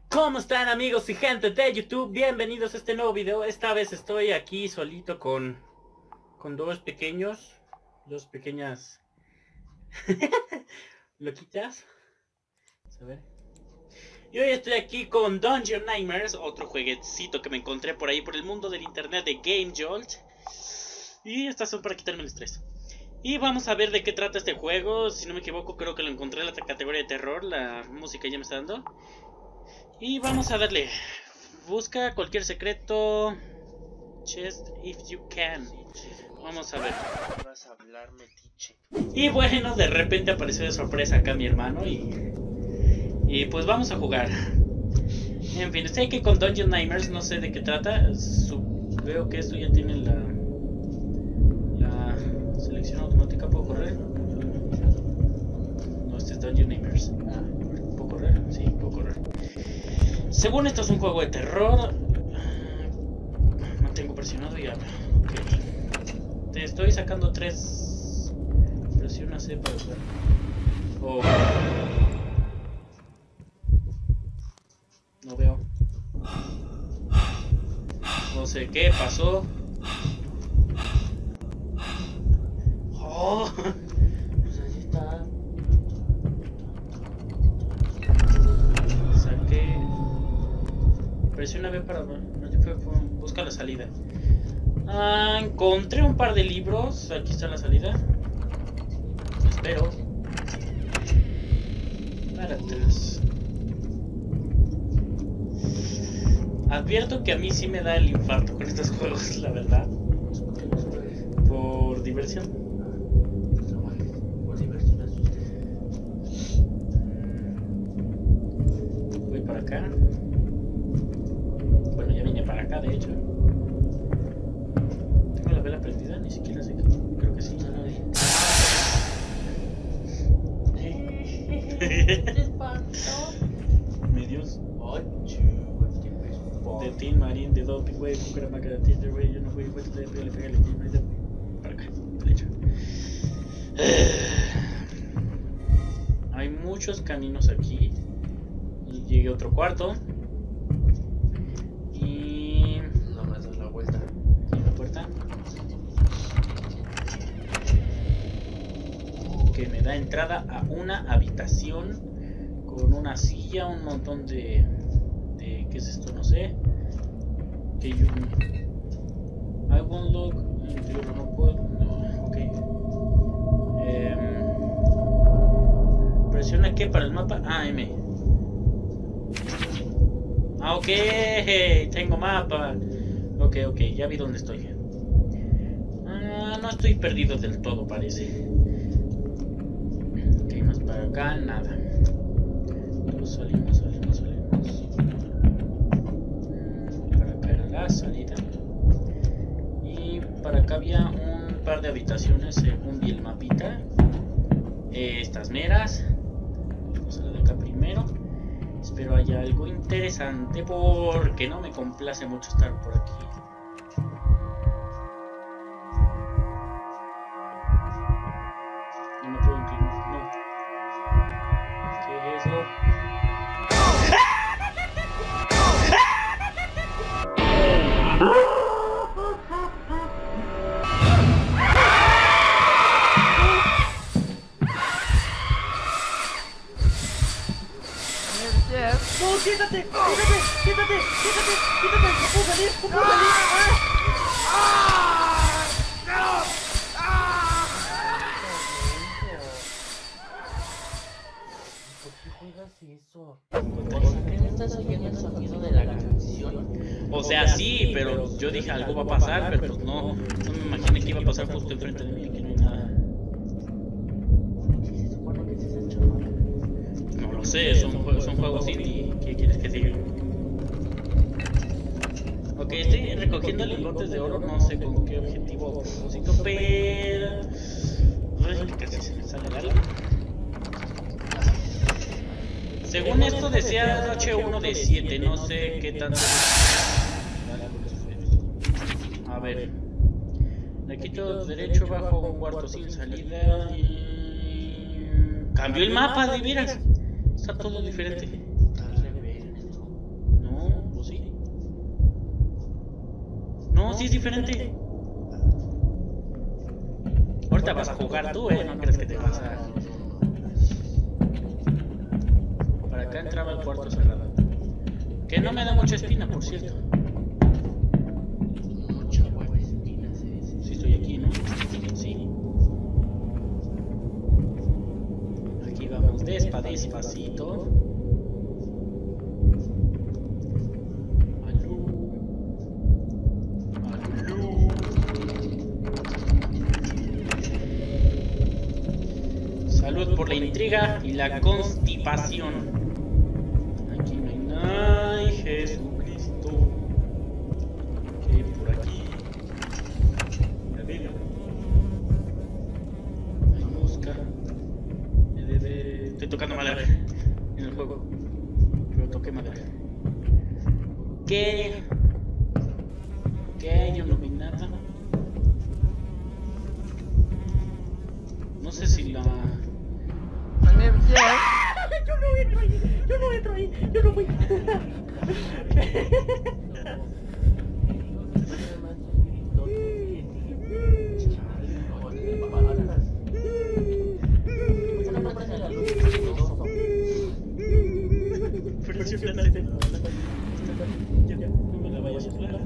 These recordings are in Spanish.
¿Cómo están, amigos y gente de YouTube? Bienvenidos a este nuevo video. Esta vez estoy aquí solito con dos pequeñas loquitas. A ver. Y hoy estoy aquí con Dungeon Nightmares, otro jueguecito que me encontré por ahí por el mundo del internet de Game Jolt. Y estas son para quitarme el estrés. Y vamos a ver de qué trata este juego. Si no me equivoco, creo que lo encontré en la categoría de terror. La música ya me está dando. Y vamos a darle. Busca cualquier secreto. Chest if you can. Vamos a ver. Vas a hablar, metiche. Y bueno, de repente apareció de sorpresa acá mi hermano y pues vamos a jugar. En fin, estoy aquí con Dungeon Nightmares. No sé de qué trata. Veo que esto ya tiene la selección automática. ¿Puedo correr? No, este es Dungeon Nightmares. ¿Puedo correr? Sí, puedo correr. Según esto es un juego de terror. Mantengo presionado y hablo. Okay. Te estoy sacando 3. Presiona C para jugar. Oh. No veo. No sé qué pasó. Oh. Pues ahí está. Saqué. Presiona B para busca la salida. Encontré un par de libros. Aquí está la salida. Espero. Para atrás. Advierto que a mí sí me da el infarto con estos juegos, la verdad. Por diversión. Por diversión asusté. Voy para acá. Bueno, ya vine para acá, de hecho. ¿Tengo la vela prendida? Ni siquiera sé. Creo que sí. ¿Te espantó? Medios. Ay, chico, qué peso. De Tin Marín, de Doping, güey, Cucura Macara, Tinder, güey, yo no fui, güey, le pégale, para acá, derecho. Hay muchos caminos aquí. Y llegué a otro cuarto. Y No me das la vuelta. aquí la puerta. Que me da entrada a una habitación con una silla, un montón de ¿qué es esto? No sé. Que yo I won't look into your no puedo. No, ok. Presiona ¿qué para el mapa? M. Ok, tengo mapa. Ok, ya vi dónde estoy. No estoy perdido del todo, parece. Ok, más para acá, nada. Salimos. Para acá era la salida. Y para acá había un par de habitaciones según vi el mapita. Estas meras. Vamos a la de acá primero. Espero haya algo interesante porque no me complace mucho estar por aquí. No me puedo inclinar, no. ¿Qué es eso? ¡No, quítate! ¡No puedo salir! ¿Por qué juegas eso? ¿Por qué no estás oyendo el sonido de la canción? O sea, sí, pero yo dije algo va a pasar, pero pues no me imaginé que iba a pasar justo enfrente de mí, que no hay nada. ¿Qué se supone que es esa chaval? No lo sé, son juegos indie. ¿Qué quieres que diga? Ok, estoy recogiendo lingotes de oro, no sé con qué objetivo o propósito, pero... Ay, casi se me sale el alma. Según esto decía noche 1 de 7, no sé qué tanto... A ver... Le quito derecho bajo un cuarto sin salida y... Cambió el mapa, de veras. Está todo diferente. Al revés. No, sí es diferente. Ahorita vas a jugar tú, no crees que te vas a... Para acá entraba el cuarto cerrado. Que no me da mucha espina, por cierto. Mucha buena espina se dice. Sí estoy aquí, ¿no? Sí. Aquí vamos despacito. Salud por la intriga y la constipación. Aquí no hay nada. Ay, Jesucristo. ¿Qué hay por aquí? La vela. Hay mosca. Estoy tocando madera en el juego. Pero toqué madera. ¿Qué? Yo no vi nada. No sé si la... Yo no entro ahí, yo no voy. Ya, no me la vayas a hablar.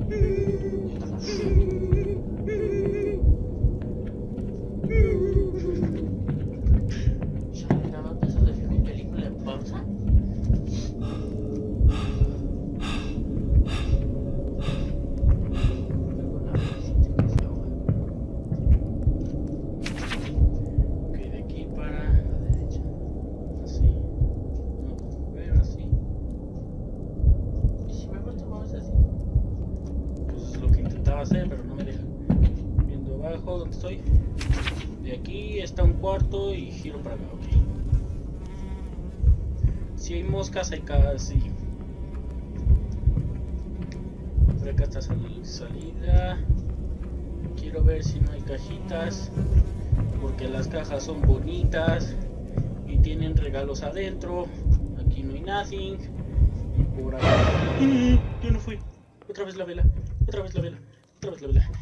Pero no me deja. Viendo abajo donde estoy. De aquí está un cuarto y giro para acá, ok. Si hay moscas, hay casi. Por acá está salida. Quiero ver si no hay cajitas. Porque las cajas son bonitas y tienen regalos adentro. Aquí no hay nothing. Y por acá. Yo no fui. Otra vez la vela. Otra vez la vela. Otra vez la vela.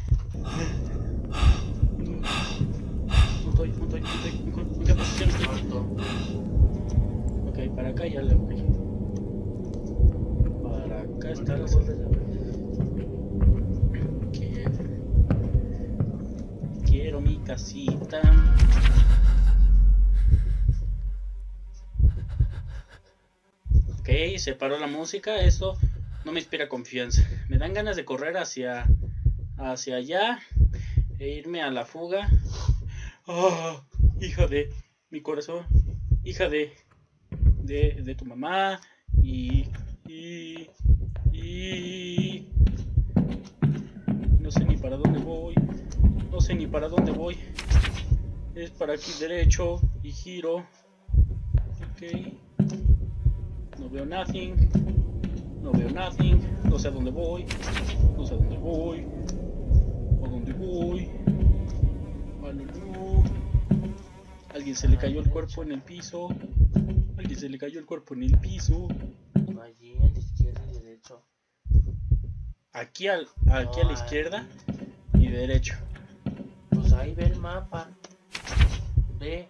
¿En qué posición estoy? Ok, para acá ya le voy. Para acá está la salida. Quiero mi casita. Ok, se paró la música. Eso no me inspira confianza. Me dan ganas de correr hacia allá e irme a la fuga. Oh, hija de mi corazón, hija de tu mamá y no sé ni para dónde voy. No sé ni para dónde voy. Es para aquí derecho y giro. Ok. No veo nothing. No veo nothing. No sé a dónde voy. No sé a dónde voy. ¿A dónde voy? Alguien se le cayó el cuerpo en el piso. Alguien se le cayó el cuerpo en el piso. Allí a la izquierda y derecho. Aquí a la izquierda y derecho. Pues ahí ve el mapa. Ve.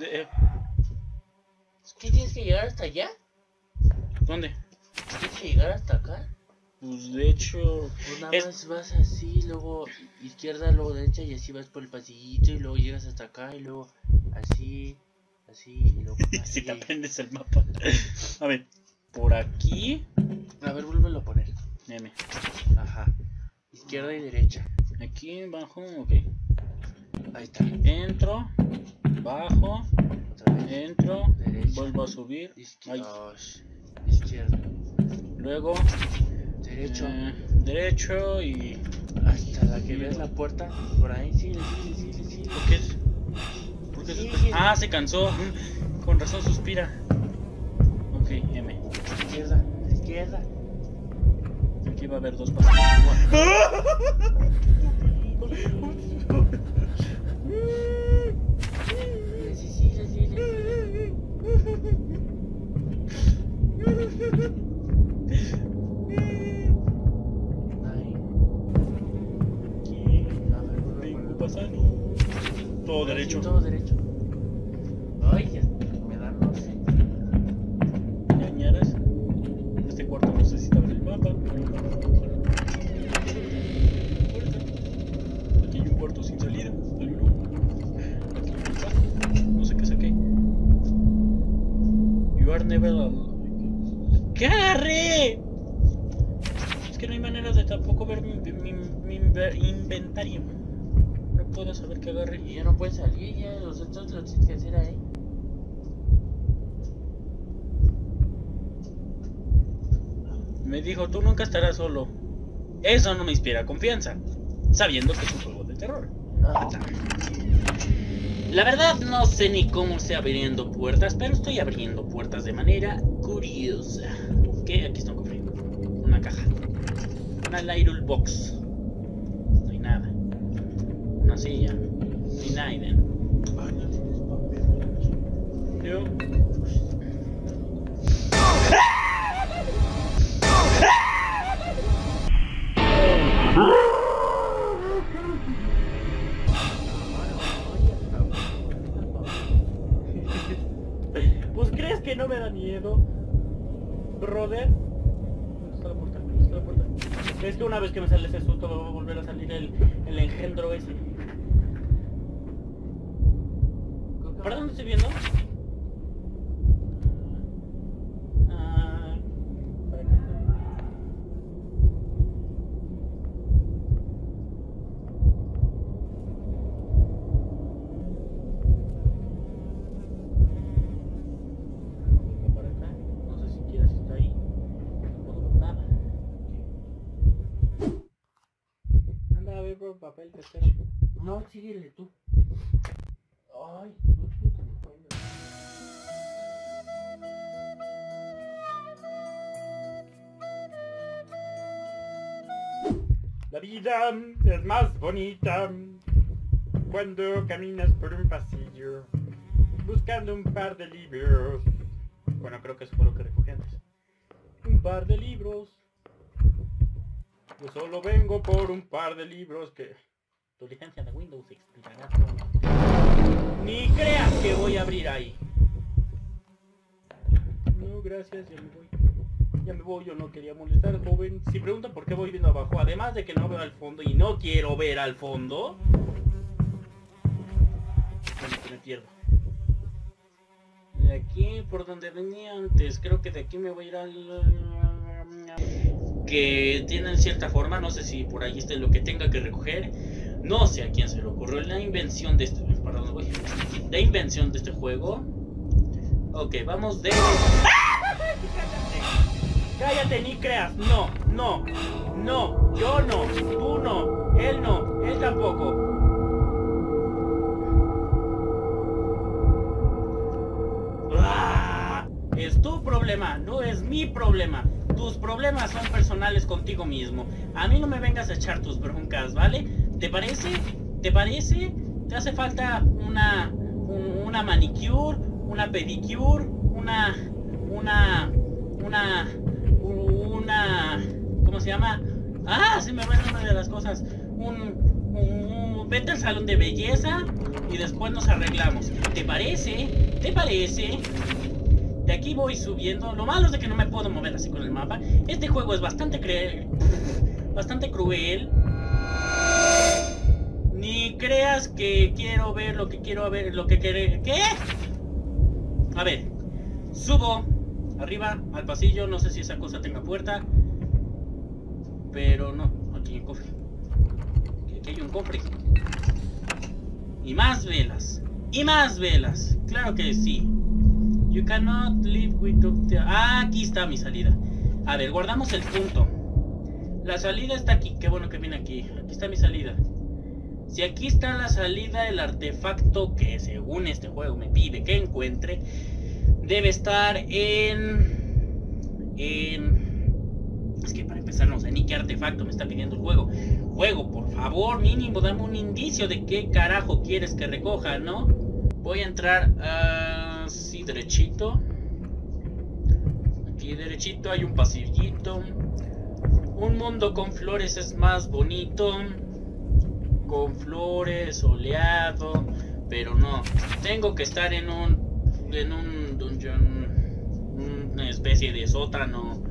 ¿Qué tienes que llegar hasta allá? ¿Dónde? ¿Tienes que llegar hasta acá? Pues de hecho... Pues nada más vas así, luego izquierda, luego derecha y así vas por el pasillito y luego llegas hasta acá y luego así y luego... Si te aprendes el mapa. A ver, por aquí... A ver, vuélvelo a poner. M. Ajá. Izquierda y derecha. Aquí bajo, ok. Ahí está. Entro, bajo, Otra vez. entro, Derecha. vuelvo a subir. Izquierda. Luego... Derecho. Derecho y... Hasta la que veas la puerta. Por ahí, sí. ¿Por qué es? ¿Por qué Sí. Ah, se cansó. Con razón suspira. Ok, M. Izquierda. Aquí va a haber dos pasos. Sí. Ahí. pasa? No. Todo derecho. Sí, todo derecho. Ay, ya me da no sé. Ñañaras. Este cuarto no sé si estaba en el mapa. Aquí hay un cuarto sin salida. Aquí no sé qué saqué. You are never alone. ¿Qué agarré? Es que no hay manera de tampoco ver mi inventario. No puedo saber qué agarré. Y ya no puedes salir, ya los otros lo tienes que hacer ahí. Me dijo, tú nunca estarás solo. Eso no me inspira confianza, sabiendo que es un juego de terror. La verdad no sé ni cómo estoy abriendo puertas, pero estoy abriendo puertas de manera curiosa. ¿Qué? Aquí está un cofre. Una caja. Una Little Box. No hay nada. Una silla. No hay nada. Yo... Pues crees que no me da miedo, brother. ¿Dónde está la puerta? ¿Dónde está la puerta? ¿Crees que una vez que me sale ese susto me va a volver a salir el engendro ese? ¿Para dónde estoy viendo? Para acá. Para acá. No sé siquiera si está ahí. No puedo ver nada. Anda a ver por papel, te espero. No, síguele tú. Ay, La vida es más bonita cuando caminas por un pasillo buscando un par de libros. Bueno, creo que eso fue lo que recogí antes. Un par de libros. Yo solo vengo por un par de libros que... Tu licencia de Windows expirará pronto. Ni creas que voy a abrir ahí. No, gracias, ya me voy. Ya me voy, yo no quería molestar, joven. Si preguntan por qué voy viendo abajo, además de que no veo al fondo y no quiero ver al fondo, bueno, que me pierdo. De aquí, por donde venía antes, creo que de aquí me voy a ir al... que tienen cierta forma, no sé si por ahí está lo que tenga que recoger. No sé a quién se le ocurrió la invención de este... ¿Para dónde voy? La invención de este juego. Ok, vamos de... Cállate, ni creas. No, no, no. Yo no, tú no, él tampoco. Es tu problema, no es mi problema. Tus problemas son personales contigo mismo. A mí no me vengas a echar tus broncas, ¿vale? ¿Te parece? ¿Te parece? ¿Te hace falta una manicure, una pedicure, una ¿cómo se llama? Ah, se me va el nombre de las cosas. Vete al salón de belleza y después nos arreglamos. ¿Te parece? ¿Te parece? De aquí voy subiendo. Lo malo es de que no me puedo mover así con el mapa. Este juego es bastante cruel. Ni creas que quiero ver lo que quiero ver, lo que quiere. ¿Qué? A ver, subo arriba al pasillo. No sé si esa cosa tenga puerta, pero no. Aquí hay un cofre. Aquí hay un cofre. Y más velas. Y más velas. Claro que sí. You cannot live without the... Ah, aquí está mi salida. A ver, guardamos el punto. La salida está aquí. Qué bueno que viene aquí. Aquí está mi salida. Si aquí está la salida, el artefacto que según este juego me pide que encuentre debe estar en... Es que para empezar no sé ni qué artefacto me está pidiendo el juego. Juego, por favor, mínimo, dame un indicio de qué carajo quieres que recoja, ¿no? Voy a entrar así derechito. Aquí derechito hay un pasillito. Un mundo con flores es más bonito. con flores, soleado, pero no. Tengo que estar en un dungeon, una especie de sótano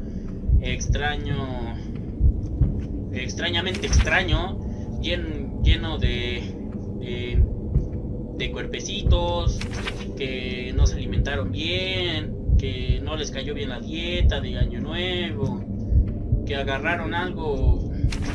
extrañamente extraño, lleno de cuerpecitos que no se alimentaron bien, que no les cayó bien la dieta de Año Nuevo, que agarraron algo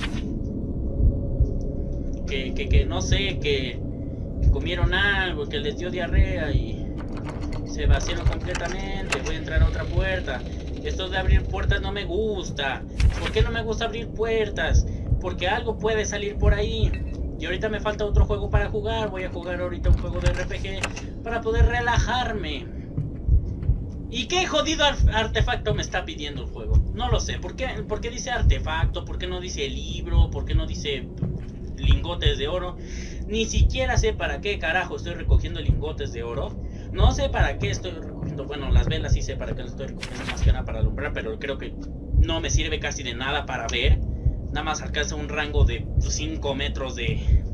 que no sé, que comieron algo, que les dio diarrea y se vaciaron completamente. Voy a entrar a otra puerta. Esto de abrir puertas no me gusta. ¿Por qué no me gusta abrir puertas? Porque algo puede salir por ahí. Y ahorita me falta otro juego para jugar. Voy a jugar ahorita un juego de RPG para poder relajarme. ¿Y qué jodido artefacto me está pidiendo el juego? No lo sé. ¿Por qué dice artefacto? ¿Por qué no dice libro? ¿Por qué no dice lingotes de oro? Ni siquiera sé para qué carajo estoy recogiendo lingotes de oro. No sé para qué estoy recogiendo. Bueno, las velas sí sé para qué las estoy recogiendo, más que nada para alumbrar, pero creo que no me sirve casi de nada para ver. Nada más alcanza un rango de 5 metros de...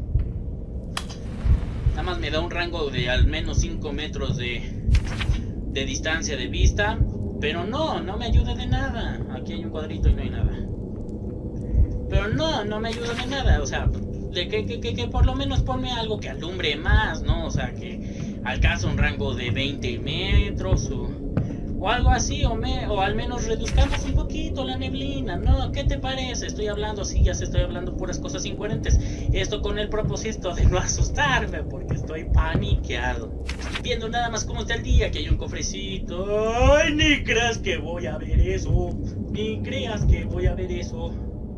Nada más me da un rango de al menos 5 metros de distancia de vista. Pero no me ayuda de nada. Aquí hay un cuadrito y no hay nada. Pero no me ayuda de nada. O sea, de que por lo menos ponme algo que alumbre más, ¿no? O sea, que alcance un rango de 20 metros o algo así, o al menos reduzcamos un poquito la neblina, ¿no? ¿Qué te parece? Estoy hablando, sí, ya sé, estoy hablando puras cosas incoherentes. Esto con el propósito de no asustarme, porque estoy paniqueado. Viendo nada más cómo está el día, que hay un cofrecito. ¡Ay, ni creas que voy a ver eso! Ni creas que voy a ver eso.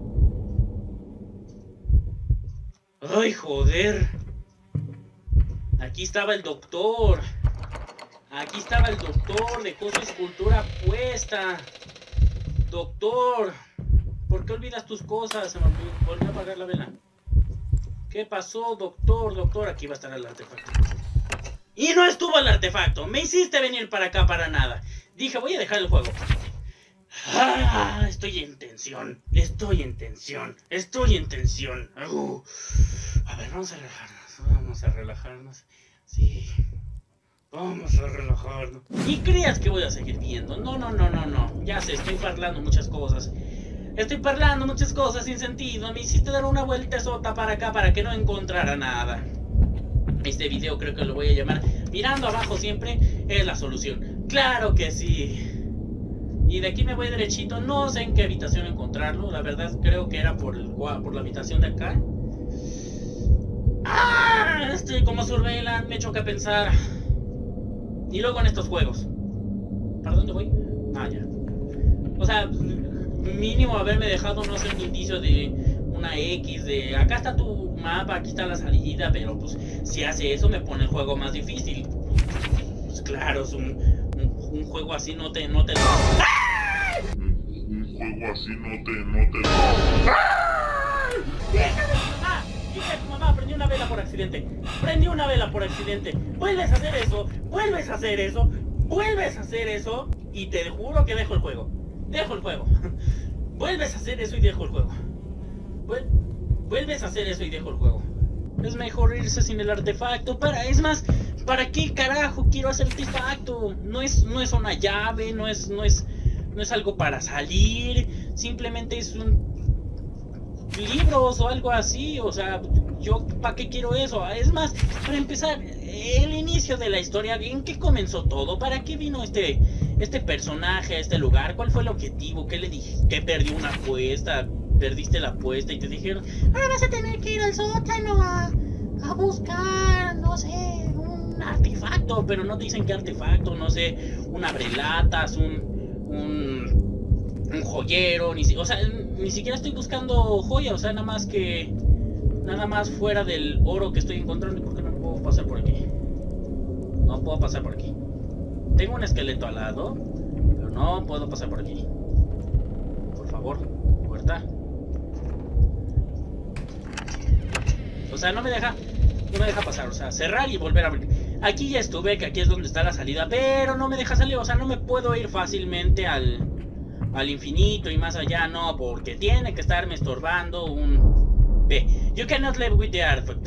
¡Ay, joder! Aquí estaba el doctor. Aquí estaba el doctor, dejó su escultura puesta. Doctor, ¿por qué olvidas tus cosas? Se me volvió a apagar la vela. ¿Qué pasó, doctor? Doctor, aquí va a estar el artefacto. Y no estuvo el artefacto. Me hiciste venir para acá para nada. Dije, voy a dejar el juego. Ah, estoy en tensión. Estoy en tensión. Estoy en tensión. A ver, vamos a relajarnos. Vamos a relajarnos. Sí. Vamos a relajarnos. ¿Y creas que voy a seguir viendo? No. Ya sé, estoy parlando muchas cosas. Estoy parlando muchas cosas sin sentido. Me hiciste dar una vueltezota para acá para que no encontrara nada. Este video creo que lo voy a llamar Mirando abajo siempre es la solución. ¡Claro que sí! Y de aquí me voy derechito. No sé en qué habitación encontrarlo. La verdad creo que era por la habitación de acá. ¡Ah! Estoy como surveillance. Me choca pensar. Y luego en estos juegos. ¿Para dónde voy? Ah, ya. O sea, mínimo haberme dejado, no sé, un indicio de una X de... Acá está tu mapa, aquí está la salida, pero pues si hace eso me pone el juego más difícil. Pues claro, es un juego así no te... Un juego así no te... Dije a tu mamá, prendí una vela por accidente. Prendí una vela por accidente. Vuelves a hacer eso. Vuelves a hacer eso. Vuelves a hacer eso. Y te juro que dejo el juego. Dejo el juego. Vuelves a hacer eso y dejo el juego. Vuelves a hacer eso y dejo el juego. Es mejor irse sin el artefacto. Es más, ¿para qué carajo quiero hacer artefacto? No es una llave. No es algo para salir. Simplemente es un... libros o algo así, o sea, yo ¿para qué quiero eso? Es más, para empezar, el inicio de la historia, ¿en qué comenzó todo? ¿Para qué vino este personaje a este lugar? ¿Cuál fue el objetivo? ¿Qué le dije? ¿Que perdió una apuesta? ¿Perdiste la apuesta y te dijeron, ahora vas a tener que ir al sótano a buscar, no sé, un artefacto? Pero no te dicen qué artefacto, no sé, un abrelatas, un joyero, ni siquiera estoy buscando joya, o sea, nada más fuera del oro que estoy encontrando. ¿Por qué no puedo pasar por aquí? No puedo pasar por aquí. Tengo un esqueleto al lado, pero no puedo pasar por aquí. Por favor, puerta. O sea, no me deja pasar, o sea, cerrar y volver a abrir. Aquí ya estuve, que aquí es donde está la salida, pero no me deja salir, o sea, no me puedo ir fácilmente al infinito y más allá, no, porque tiene que estarme estorbando un B. You cannot live with the artifact.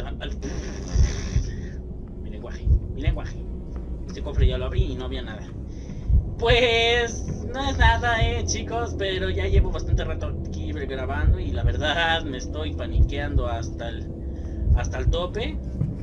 Mi lenguaje. Este cofre ya lo abrí y no había nada. Pues no es nada, chicos, pero ya llevo bastante rato aquí grabando y la verdad me estoy paniqueando hasta el tope.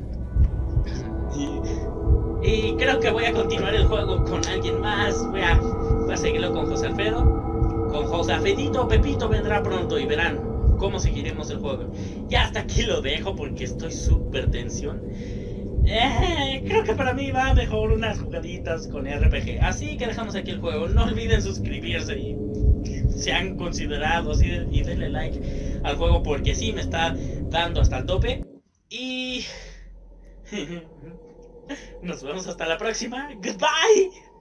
Y creo que voy a continuar el juego con alguien más. Voy a seguirlo con José Alfredo. Con José Alfredito, Pepito vendrá pronto y verán cómo seguiremos el juego. Ya hasta aquí lo dejo porque estoy súper tensión. Creo que para mí va mejor unas jugaditas con RPG. Así que dejamos aquí el juego. No olviden suscribirse y sean considerados y denle like al juego porque sí me está dando hasta el tope. Y nos vemos hasta la próxima. Goodbye.